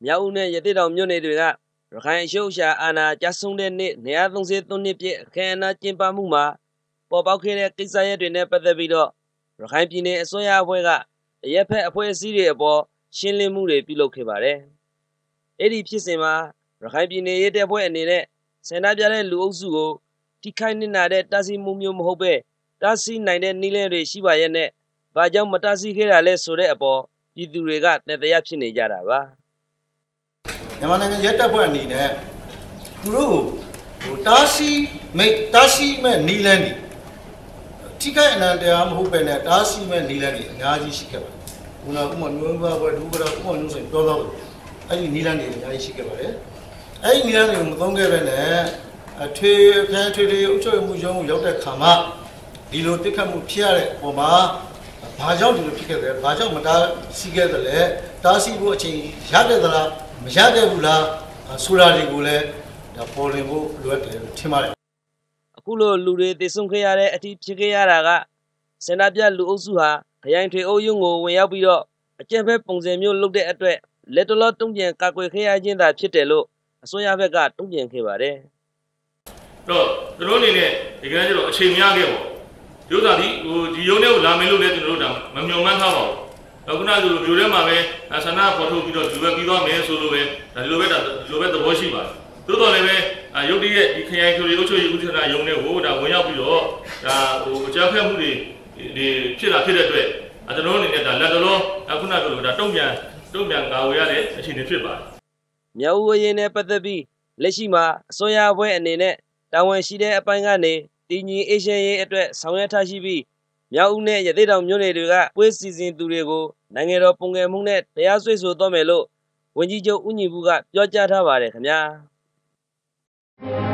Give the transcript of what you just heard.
မြောက်ဦးနဲ့ရသေ့တောင်မြို့နယ်တွေကရခိုင်အရှုပ်ရှာအာဏာကျဆုံးတဲ့နေ့233နှစ်ပြည့်အခမ်းအနားကျင်းပမှုမှာပေါ်ပေါက်ခဲ့တဲ့ကိစ္စရပ်တွေနဲ့ပတ်သက်ပြီးတော့ရခိုင်ပြည်နယ်အစိုးရအဖွဲ့ကအရက်ဖက်အဖွဲ့အစည်းတွေအပေါ်ရှင်းလင်းမှုတွေပြုလုပ်ခဲ့ပါတယ်။အဲ့ဒီဖြစ်စဉ်မှာရခိုင်ပြည်နယ်ရဲတပ်ဖွဲ့အနေနဲ့ဆန္ဒပြတဲ့လူအုပ်စုကိုထိခိုက်နစ်နာတဲ့တားဆီးမှုမျိုးမဟုတ်ပဲတားဆီးနိုင်တဲ့နည်းလမ်းတွေရှိပါရဲ့နဲ့ဘာကြောင့်မတားဆီးခဲ့တာလဲဆိုတဲ့အပေါ်ပြည်သူတွေကတန်တရားဖြစ်နေကြတာပါ။မြန်မာနိုင်ငံရဲတပ်ဖွဲ့အနေနဲ့သူတို့ကိုတားဆီးမဲ့နည်းလမ်းတွေထိခိုက်အနန္တရားမဟုတ်ပဲနဲ့တားဆီးမဲ့နည်းလမ်းတွေအများကြီးရှိခဲ့ပါတယ်။ခုနကဥမျိုးဘွယ်ဒုဗလာဥမျိုးဆိုပြောတော့အဲ့ဒီနည်းလမ်းတွေအများကြီးရှိခဲ့ပါတယ်။အဲ့ဒီနည်းလမ်းတွေကိုမသုံးခဲ့ပဲနဲ့ထွေအုပ်ချုပ်မှုရုံးကိုရောက်တဲ့ခါမှာဒီလိုတိခတ်မှုဖြစ်ရတဲ့ပုံမှာဘာကြောင့်ဒီလိုဖြစ်ခဲ့လဲဘာကြောင့်မတားဆီးခဲ့တယ်လဲတားဆီးဖို့အချိန်ရခဲ့သလားမရခဲ့ဘူးလားဆိုတာတွေကိုလည်းဒါပေါ်လင်ဖို့လိုအပ်တယ်လို့ထင်ပါတယ်အခုလိုလူတွေတည်ဆုံခဲ့ရတဲ့အထိဖြစ်ခဲ့ရတာကစင်နာပြလူအုပ်စုဟာခရိုင်ထွေအုပ်ရုံးကိုဝင်ရောက်ပြီးတော့အကြမ်းဖက်ပုံစံမျိုးလုပ်တဲ့အတွက်လက်တလောတုံ့ပြန်ကာကွယ်ခဲ့ရခြင်းသာဖြစ်တယ်လို့အစိုးရဘက်ကတုံ့ပြန်ခဲ့ပါတယ်တော့ကျွန်တော်အနေနဲ့ဒီကနေ့ကျတော့အချိန်များခဲ့ပေါ့ရုပ်သာဒီရုံးထဲကိုလာမယ်လို့လည်းကျွန်တော်တို့မမျှော်မှန်းထားပါဘူးခုနကမျိုးထဲမှာပဲဆန္ဒပေါ်ထုတ်ပြီးတော့ဒီဘက်ပြီးသွားမယ်ဆိုလို့ပဲဒီလိုပဲသဘောရှိပါတယ်သို့တော်လည်းပဲရုပ်တရက်ဒီခရိုင်ကျော်ရုပ်ချွေဦးဌာနရုံးထဲကိုဒါဝင်ရောက်ပြီးတော့ဒါအကြမ်းဖက်မှုတွေဖြစ်တဲ့အတွက်ကျွန်တော်အနေနဲ့ဒါလက်တော်ခုနကလိုဒါတုံ့ပြန်ကာဝေးရတဲ့အခြေအနေဖြစ်ပါတယ်မြောက်ဦးရေးနဲ့ပတ်သက်ပြီးလက်ရှိမှာအစိုးရအဖွဲ့အနေနဲ့တာဝန်ရှိတဲ့အပိုင်းကနေတည်ငြိမ်အေးချမ်းရေးအတွက်ဆောင်ရွက်ထားရှိပြီးမြောက်ဦးနဲ့ရသေ့တောင်မြို့နယ်တွေကပွဲစီစဉ်သူတွေကိုနိုင်ငံတော်ပုံငယ်မှုနဲ့တရားစွဲဆိုတော့မယ်လို့ဝန်ကြီးချုပ်ဦးညီဘူးကပြောကြားထားပါတယ်ခင်ဗျာ